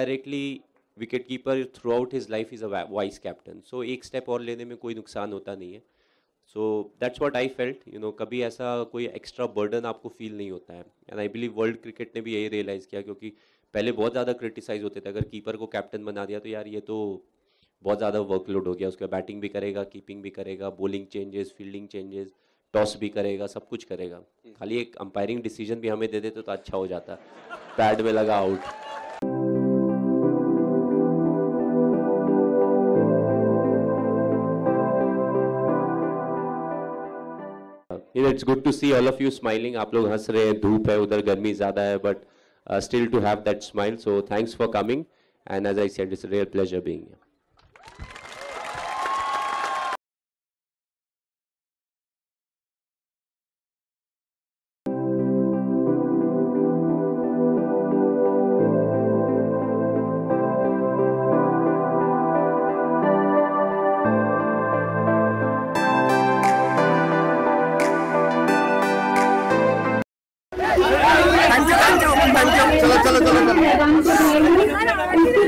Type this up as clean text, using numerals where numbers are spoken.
Indirectly wicket keeper throughout his life is a vice captain. So एक step और लेने में कोई नुकसान होता नहीं है. So that's what I felt. You know, कभी ऐसा कोई एक्स्ट्रा बर्डन आपको फील नहीं होता है. And I believe world cricket ने भी यही रियलाइज़ किया, क्योंकि पहले बहुत ज़्यादा क्रिटिसाइज होते थे. अगर कीपर को कैप्टन बना दिया तो यार ये तो बहुत ज़्यादा वर्कलोड हो गया. उसका बैटिंग भी करेगा, कीपिंग भी करेगा, bowling changes, fielding changes, toss भी करेगा, सब कुछ करेगा. खाली एक अंपायरिंग डिसीजन भी हमें दे देते तो अच्छा हो जाता. पैड में लगा out. It's good to see all of you smiling. आप लोग हंस रहे हैं. धूप है उधर, गर्मी ज़्यादा है, but still to have that smile. So thanks for coming, and as I said, it's a real pleasure being here. चलो चलो चलो चलो.